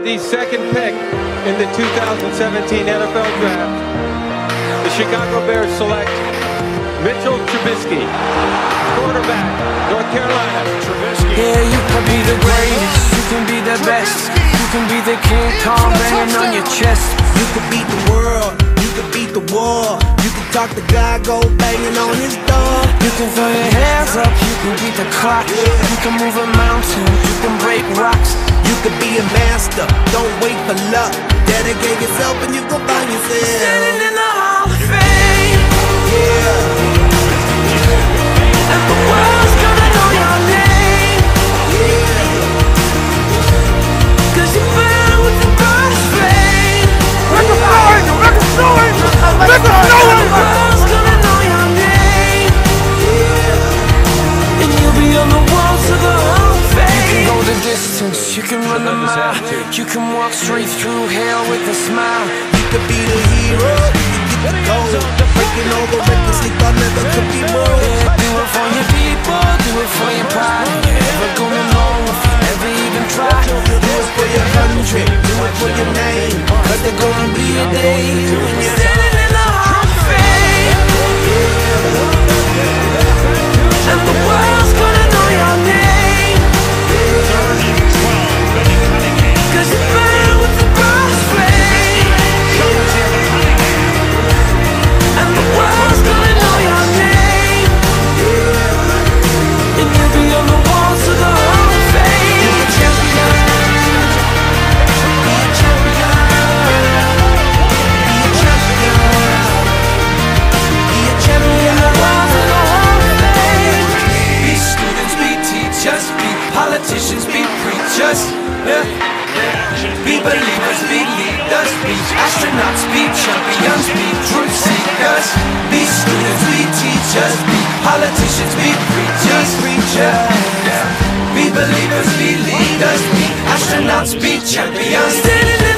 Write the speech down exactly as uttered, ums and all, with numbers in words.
With the second pick in the two thousand seventeen N F L Draft, the Chicago Bears select Mitchell Trubisky, quarterback, North Carolina. Trubisky. Yeah, you can be the greatest, you can be the best, you can be the King Kong banging on your chest. You could beat the world, you could beat the war, you can talk to God, go banging on his door. You can throw your hands up, you can beat the clock, you can move a mountain, you can break rocks. You could be a master, don't wait for luck. Dedicate yourself and you gon' find yourself standing in the Hall of Fame. Yeah. And the world's gonna know your name. Yeah. Cause you burn with the brightest flame. Make a story! Make a story! Make a story! The world's gonna know your name. Yeah. And you'll be on the walls of the Hall of Fame. You can go the distance, you can run the mile, you can walk straight through hell with a smile. You could be the hero, you can get the gold. Breaking all the records they thought never could be more. Yeah, do it for your people, do it for your pride. You're never gonna know if you ever even try. Do it for your country, do it for your name. Cause there's gonna be a day when you're standing in the Hall of Fame. And the world's gonna know your name. Cause you burn with the brightest flame. And the world's gonna know your name. And you'll be on the walls of the Hall of Fame. Be a champion. Be a champion. Be a champion. Be a champion. The walls of the Hall of Fame. Be students, be teachers, be politicians, be preachers. Yeah. Be believers, be leaders, be astronauts, be champions, be truth seekers. Be students, be teachers, be politicians, be preachers, preachers. Be believers, be leaders, be astronauts, be champions. Standing